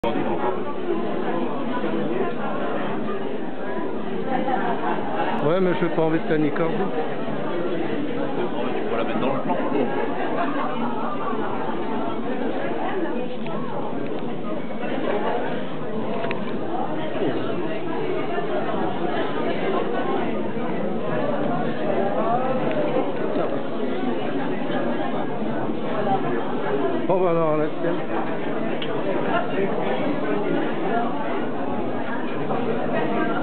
Ouais, mais je n'ai pas envie de t'anicorder. Tu peux la mettre dans le plan. On va voir la tienne.